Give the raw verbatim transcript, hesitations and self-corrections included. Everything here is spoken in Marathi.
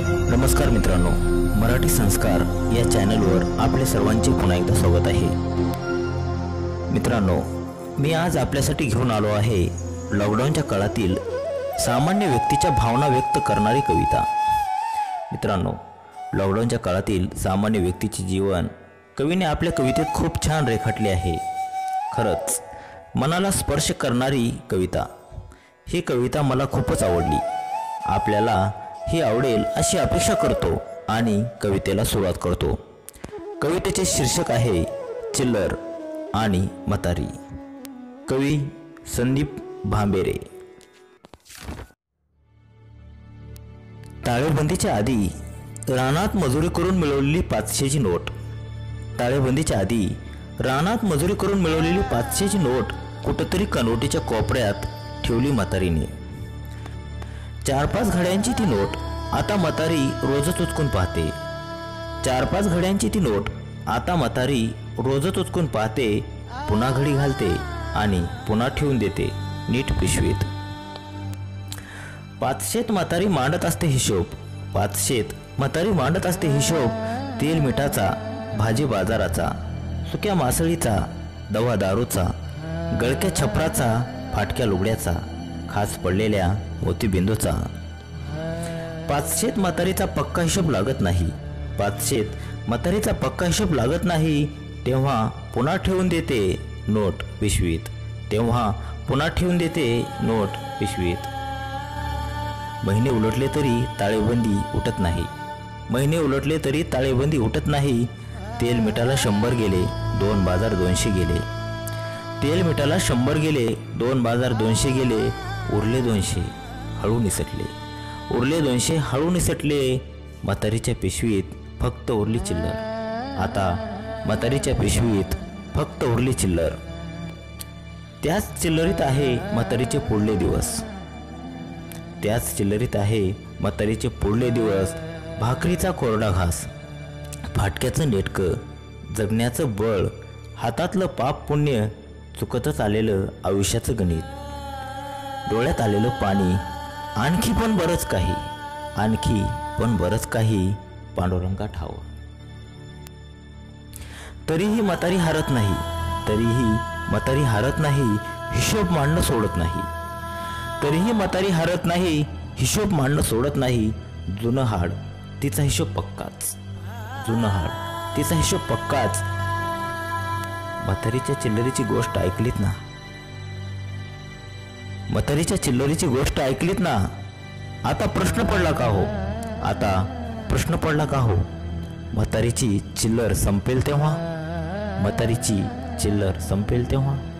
नमस्कार मित्रांनो, मराठी संस्कार या चॅनलवर आपले सर्वांचे पुन्हा एकदा स्वागत आहे। मित्रांनो, मी आज आपल्यासाठी घेऊन आलो आहे लॉकडाऊनच्या काळातील सामान्य व्यक्तीच्या भावना व्यक्त करणारी कविता। मित्रांनो, लॉकडाऊनच्या काळातील सामान्य व्यक्तीचे जीवन कवीने आपल्या कवितेत खूप छान रेखाटले आहे। खरंच मनाला स्पर्श करणारी कविता। ही कविता मला खूपच आवडली। आपल्याला ही आवडेल अशी अपेक्षा करतो आणि कवितेला सुरुवात करतो। कवितेचे शीर्षक आहे चिल्लर आणि म्हातारी। कवी संदीप भांबेरे। टाळेबंदीच्या आधी रानात मजुरी करून मिळवलेली पाचशेची नोट टाळेबंदीच्या आधी रानात मजुरी करून मिळवलेली पाचशेची नोट कुठेतरी कनोटीच्या कोपऱ्यात ठेवली म्हातारीने। चार पाच घड्यांची ती नोट आता म्हातारी रोजच उचकून पाहते। चार पाच घड्यांची ती नोट आता म्हातारी रोजच उचकून पाहते, पुन्हा घडी घालते आणि पुन्हा ठेवून देते नीट पिशवीत। पाचशेत म्हातारी मांडत असते हिशोब पाचशेत म्हातारी मांडत असते हिशोब तेल मिठाचा, भाजी बाजाराचा, सुक्या मासळीचा, दवा दारूचा, गळक्या छपराचा, फाटक्या लुगड्याचा, खास पडलेल्या मोतीबिंदूचा। पाचशेत म्हातारीचा पक्का हिशोब लागत नाही पाचशेत म्हातारीचा पक्का हिशोब लागत नाही तेव्हा पुन्हा ठेवून देते नोट पिशवीत तेव्हा पुन्हा ठेवून देते नोट पिशवीत। महिने उलटले तरी ताळेबंदी उठत नाही महिने उलटले तरी ताळेबंदी उठत नाही तेल मिठाला शंभर गेले, दोन बाजार दोनशे गेले। तेल मिठाला शंभर गेले, दोन बाजार दोनशे गेले, उरले दोनशे हळू निसटले उरले दोनशे हळू निसटले। म्हातारीच्या पिशवीत फक्त उरली चिल्लर आता म्हातारीच्या पिशवीत फक्त उरली चिल्लर। त्याच चिल्लरीत आहे म्हातारीचे पुढले दिवस त्याच चिल्लरीत आहे म्हातारीचे पुढले दिवस। भाकरीचा कोरडा घास, फाटक्याचं नेटकं, जगण्याचं बळ, हातातलं पाप पुण्य, चुकतच आलेलं आयुष्याचं गणित, डोळ्यात आलेलं पाणी, आणखी पण बरंच काही आणखी पण बरंच काही पांडुरंगा ठाव। तरीही म्हातारी हारत नाही तरीही म्हातारी हारत नाही हिशोब मांडणं सोडत नाही तरीही म्हातारी हारत नाही हिशोब मांडणं सोडत नाही। जुनं हाड तिचा हिशोब पक्काच जुनं हाड तिचा हिशोब पक्काच। म्हातारीच्या चिल्लरीची गोष्ट ऐकलीत ना म्हातारीच्या चिल्लरीची गोष्ट ऐकलीत ना आता प्रश्न पडला का हो आता प्रश्न पडला का हो म्हातारीची चिल्लर संपेल तेव्हा म्हातारीची चिल्लर संपेल तेव्हा।